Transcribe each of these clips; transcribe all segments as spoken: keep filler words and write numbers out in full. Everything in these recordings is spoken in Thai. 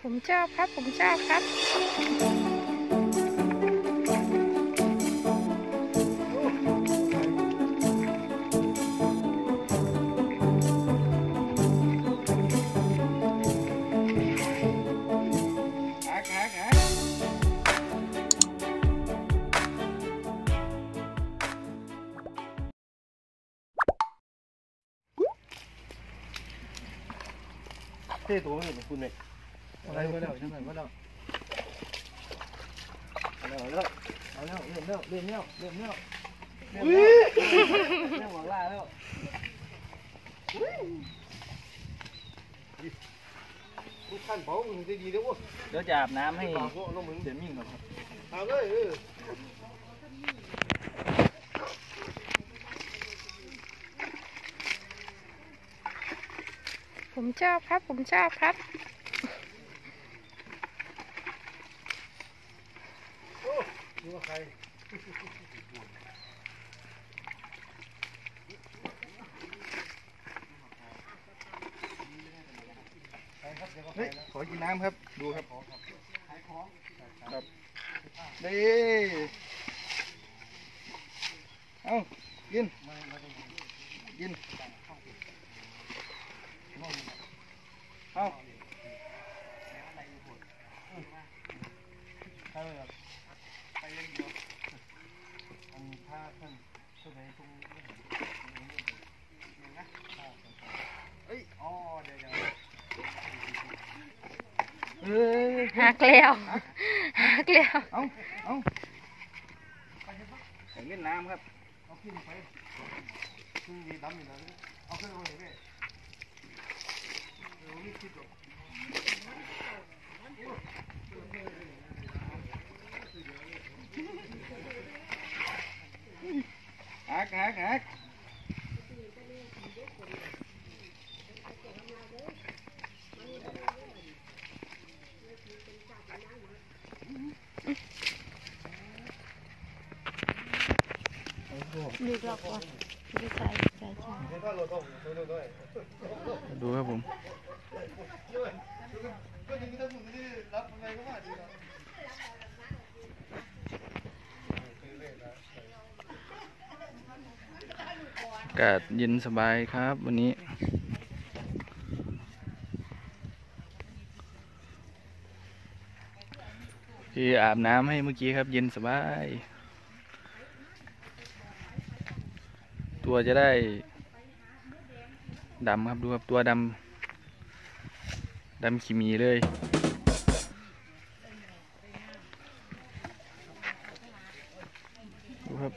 ผมชอบครับผมชอบครับเท่ตัวไม่เห็นคุณเลยอะไรมาแล้วช่างมันมาแล้วเอาแล้วเอาแล้วเล่นแล้วเล่นแล้วเล่นแล้วเล่นแล้วเล่นหวังล่าแล้วทุกท่านเผามึงจะดีด้วยวะเดี๋ยวจะอาบน้ำให้เดี๋ยวมิ่งก่อนครับเอาเลยผมชอบครับผมชอบครับโอ้ดูว่าใครเฮ้ยขอกินน้ำครับดูครับครับนี่เอากินกินเอาไปเลยครับไปเล่นเดียวอันถ้าท่านช่วยไหนตรงนี้นะเอ้ยอ๋อเดี๋ยวเดี๋ยวเอ้ยหักแล้วหักแล้วเอาเอาไปเล่นน้ำครับเอาขึ้นไปคือมีดำอยู่แล้วเอาขึ้นไปเลยฮักฮักฮักดูดอกก่อนดูใส่ใส่ใส่ดูครับผมอากาศเย็นสบายครับวันนี้คืออาบน้ำให้เมื่อกี้ครับเย็นสบายตัวจะได้ดำครับดูครับตัวดำดำขีมีเลยดูครับ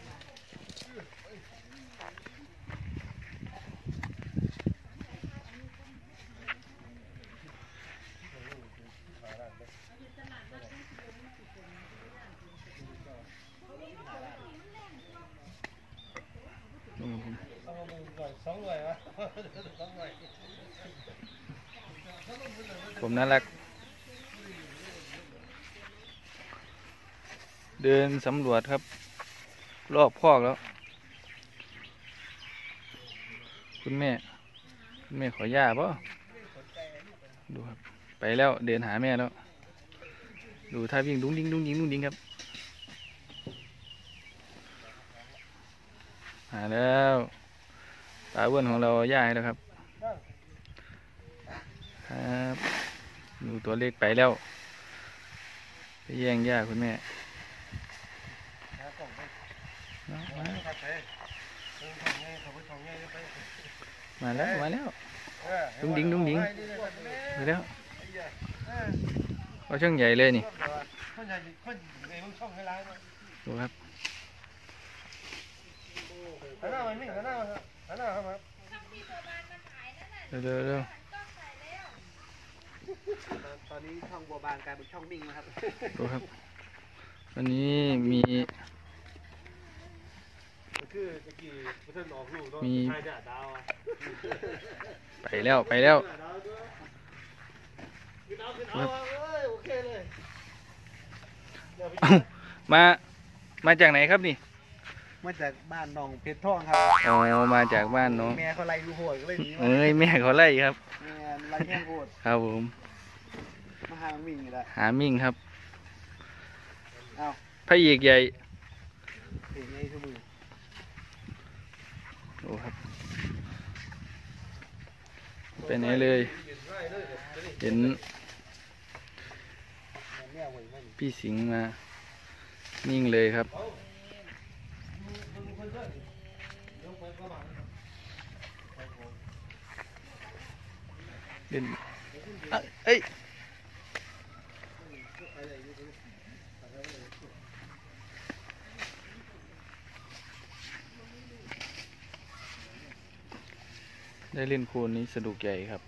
ผมน่ารักเดินสำรวจครับรอบคอกแล้วคุณแม่คุณแม่ขอย่าป่ะดูครับไปแล้วเดินหาแม่แล้วดูท่าวิ่งดุ้งดิ้งดุ้งดิ้งดุ้งดิ้งครับหาแล้วตาอ้วนของเราย่าให้แล้วครับครับดูตัวเล็กไปแล้วไปแย่งย่าคุณแม่มาแล้วมาแล้วดุ้งดิ้งดุ้งดิ้งไปแล้วเอาช่างใหญ่เลยนี่ดูครับเร็วเร็วเร็วตอนนี้ช่องบัวบานกลายเป็นช่องมิ่งนะครับดูครับวันนี้มีมีไปแล้วไปแล้วมามาจากไหนครับนี่มาจากบ้านหนองเพชรทองครับอ๋อมาจากบ้านน้องแม่เขาไล่ดูโหดก็เลยหนีเอ้ยแม่เขาไล่ครับแม่ไล่แห้งโหดครับผมมาหาาน้องมิ่งอยู่แล้วหามิ่งครับเอ้าพระเอกใหญ่เพลงนี้ทุกมือโอ้ครับไปไหนเลย เห็นแม่เว้ยมันพี่สิงห์มา นิ่งเลยครับ เล่นอ่ะเอ้ย ได้เล่นโคลนนี้สนุกใหญ่ครับ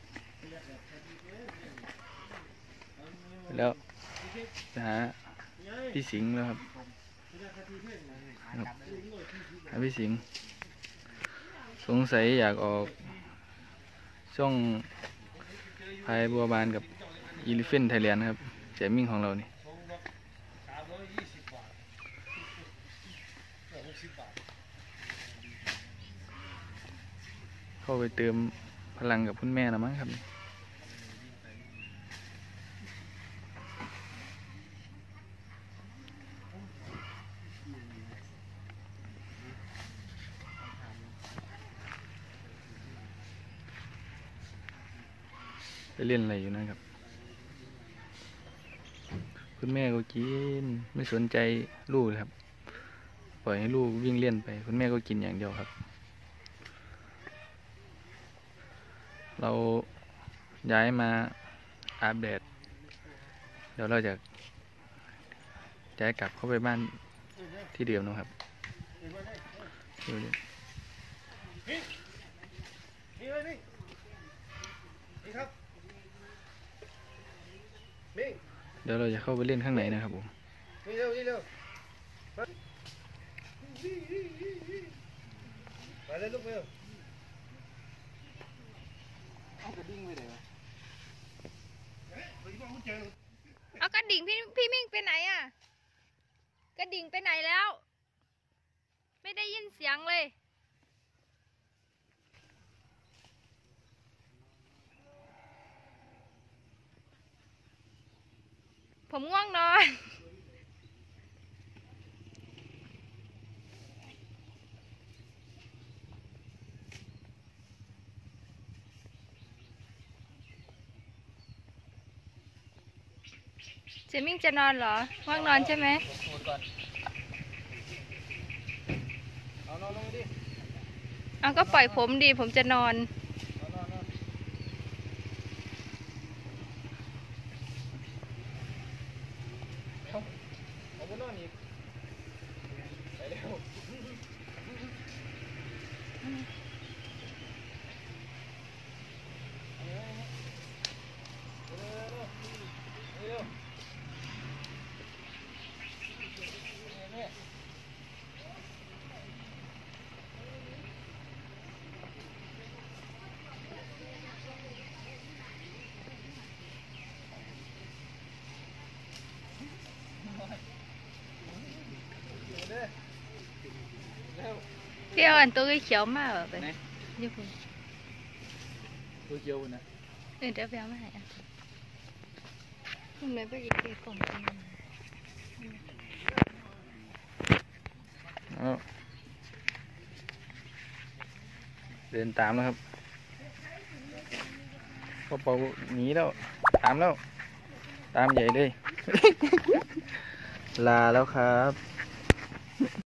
แล้วไปหาพี่สิงห์แล้วครับครับหาพี่สิงห์สงสัยอยากออกช่องพายบัวบานกับอีลิเฟนไทยแลนด์ครับแจมิ่งของเรานี่เข้าไปเติมพลังกับคุณแม่นะมั้งครับไปเล่นอะไรอยู่นะครับ คุณแม่ก็กินไม่สนใจลูกเลยครับ ปล่อยให้ลูกวิ่งเล่นไป คุณแม่ก็กินอย่างเดียวครับ เราย้ายมาอาบแดด เดี๋ยวเราจะย้ายกลับเข้าไปบ้านที่เดิมนะครับดูดินี่เลยนี่นี่ครับมิ่งเดี๋ยวเราจะเข้าไปเล่นข้างในนะครับผมนี่เร็วนี่เร็วไปเลยลูกเร็วเอากระดิ่งไปไหนวะเอากระดิ่งพี่พี่มิ่งไปไหนอ่ะ กระดิ่งไปไหนแล้ว ไม่ได้ยินเสียงเลย ผมง่วงนอน เจมิ่งจะนอนเหรอง่วงนอนใช่ไหมเอานอนลงดิเอาก็ปล่อยผมดีผมจะนอนนอนนอนนอนเอาเอาไปนอนอีกไปเร็วพี่เอาอันตัวเขียวมากแบบยี่ปุ่นตัวเกียวนะเออเดี๋ยวไปเอามาให้อ่ะมันไม่ไปยิงตีกล่องกันเอาเดินตามแล้วครับพ่อเปาหนีแล้ว ตามแล้ว ตามใหญ่เลย ลาแล้วครับ